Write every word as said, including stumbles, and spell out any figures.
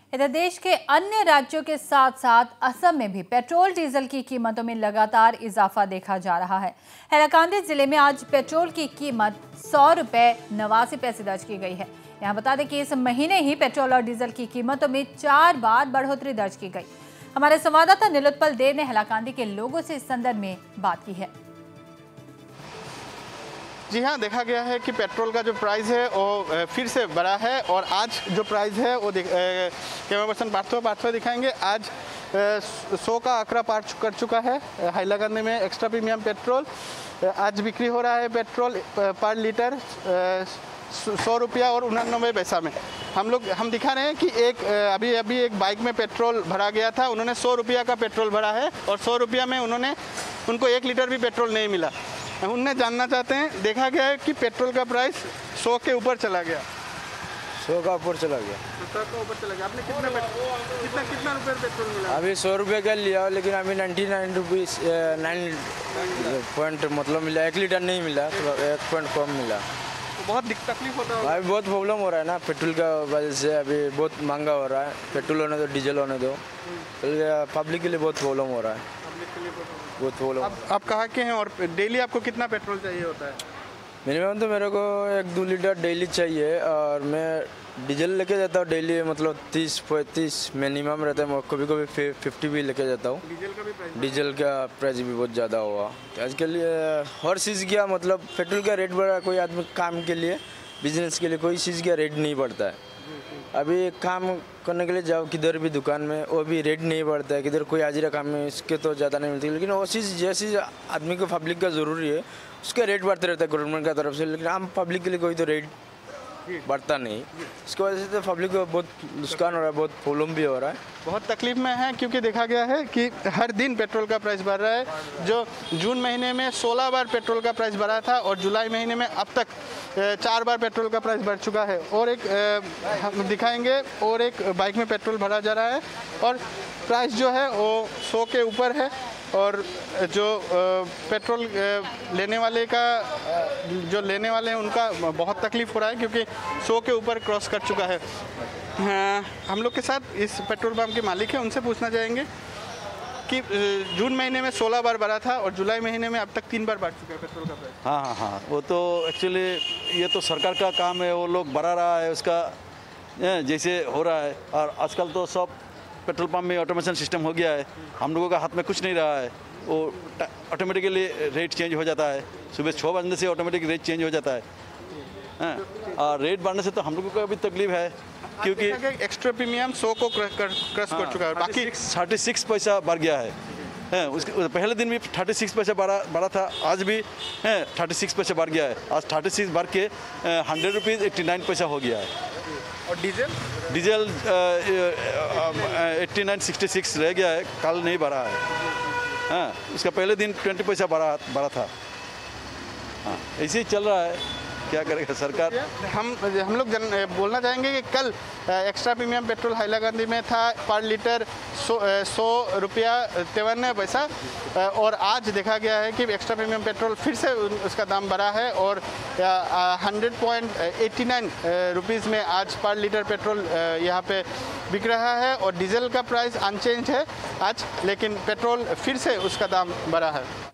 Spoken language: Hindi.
इधर देश के अन्य राज्यों के साथ साथ असम में भी पेट्रोल डीजल की कीमतों में लगातार इजाफा देखा जा रहा है। हैलाकांदी जिले में आज पेट्रोल की कीमत सौ रुपए नवासी पैसे दर्ज की गई है। यहाँ बता दें कि इस महीने ही पेट्रोल और डीजल की कीमतों में चार बार बढ़ोतरी दर्ज की गई। हमारे संवाददाता नीलोत्पल देव ने हैलाकांदी के लोगों से इस संदर्भ में बात की है। जी हाँ, देखा गया है कि पेट्रोल का जो प्राइस है वो फिर से बढ़ा है और आज जो प्राइस है वो कैमरा पर्सन पार्थो पार्थो दिखाएंगे। आज सौ का आंकड़ा पार कर चुका है हैलाकांदी में एक्स्ट्रा प्रीमियम पेट्रोल। आज बिक्री हो रहा है पेट्रोल पर लीटर सौ रुपया और उन्यानवे पैसा में। हम लोग हम दिखा रहे हैं कि एक अभी अभी एक बाइक में पेट्रोल भरा गया था, उन्होंने सौ रुपया का पेट्रोल भरा है और सौ रुपया में उन्होंने उनको एक लीटर भी पेट्रोल नहीं मिला। उनने जानना चाहते हैं, देखा गया है कि पेट्रोल का प्राइस सौ के ऊपर चला गया। सौ का ऊपर चला गया सौ का ऊपर चला गया। आपने कितना कितना कितना रुपये पेट्रोल मिला? अभी सौ रुपये का लिया, लेकिन अभी ninety nine rupees nine point मतलब मिला, एक लीटर नहीं मिला, तो एक पॉइंट कम मिला। तो बहुत तकलीफ होता है। अभी बहुत प्रॉब्लम हो रहा है ना, पेट्रोल का वजह से अभी बहुत महंगा हो रहा है। पेट्रोल होने दो, डीजल होने दो, पब्लिक के लिए बहुत प्रॉब्लम हो रहा है। बहुत प्रॉब्लम। आप, आप कहाँ के हैं और डेली आपको कितना पेट्रोल चाहिए होता है? मिनिमम तो मेरे को एक दो लीटर डेली चाहिए और मैं डीजल लेके जाता हूँ डेली, मतलब तीस पैंतीस मिनिमम रहता है। कभी कभी फिफ्टी भी लेके जाता हूँ। डीजल का भी प्राइस डीजल का प्राइस भी बहुत ज़्यादा हुआ आजकल। हर चीज़ का मतलब पेट्रोल का रेट बढ़ा। कोई आदमी काम के लिए, बिजनेस के लिए कोई चीज़ का रेट नहीं बढ़ता है। अभी काम करने के लिए जाओ किधर भी दुकान में, वो भी रेट नहीं बढ़ता है। किधर कोई हाजिरा काम में इसके तो ज़्यादा नहीं मिलती, लेकिन वो चीज़ जैसी आदमी को पब्लिक का ज़रूरी है उसका रेट बढ़ते रहता है गवर्नमेंट का तरफ से, लेकिन आम पब्लिक के लिए कोई तो रेट बढ़ता नहीं। इसकी वजह से तो पब्लिक को बहुत नुकसान हो रहा है, बहुत प्रॉब्लम भी हो रहा है, बहुत तकलीफ में है। क्योंकि देखा गया है कि हर दिन पेट्रोल का प्राइस बढ़ रहा है। जो जून महीने में सोलह बार पेट्रोल का प्राइस बढ़ा था और जुलाई महीने में अब तक चार बार पेट्रोल का प्राइस बढ़ चुका है। और एक हम दिखाएंगे और एक बाइक में पेट्रोल भरा जा रहा है और प्राइस जो है वो सौ के ऊपर है। और जो पेट्रोल लेने वाले का जो लेने वाले हैं उनका बहुत तकलीफ हो रहा है, क्योंकि सौ के ऊपर क्रॉस कर चुका है। हाँ, हम लोग के साथ इस पेट्रोल पंप के मालिक हैं, उनसे पूछना चाहेंगे कि जून महीने में सोलह बार बढ़ा था और जुलाई महीने में अब तक तीन बार बढ़ चुका है पेट्रोल का प्राइस। हाँ हाँ हाँ वो तो एक्चुअली ये तो सरकार का काम है, वो लोग बढ़ा रहा है उसका जैसे हो रहा है। और आजकल तो सब पेट्रोल पंप में ऑटोमेशन सिस्टम हो गया है, हम लोगों का हाथ में कुछ नहीं रहा है। वो ऑटोमेटिकली रेट चेंज हो जाता है, सुबह छः बजने से ऑटोमेटिक रेट चेंज हो जाता है। हाँ, और रेट बढ़ने से तो हम लोगों को भी तकलीफ है, क्योंकि एक्स्ट्रा प्रीमियम सौ को क्रॉस कर चुका है। बाकी थर्टी सिक्स पैसा बढ़ गया है। हैं उसके पहले दिन भी थर्टी सिक्स पैसा बढ़ा बढ़ा था, आज भी हैं थर्टी सिक्स पैसा बढ़ गया है। आज थर्टी सिक्स बढ़ के हंड्रेड रुपीज़ एट्टी नाइन पैसा हो गया है। और diesel diesel eighty nine sixty six रह गया है, कल नहीं बढ़ा है। हाँ, उसका पहले दिन ट्वेंटी पैसा बढ़ा बढ़ा था। हाँ, ऐसे ही चल रहा है, क्या करेगा सरकार। हम हम लोग जन, बोलना चाहेंगे कि कल एक्स्ट्रा प्रीमियम पेट्रोल हैलाकांदी में था पर लीटर सौ सौ रुपया तिरानवे पैसा और आज देखा गया है कि एक्स्ट्रा प्रीमियम पेट्रोल फिर से उसका दाम बढ़ा है और hundred point eighty nine rupees में आज पर लीटर पेट्रोल यहाँ पे बिक रहा है। और डीजल का प्राइस अनचेंज है आज, लेकिन पेट्रोल फिर से उसका दाम बढ़ा है।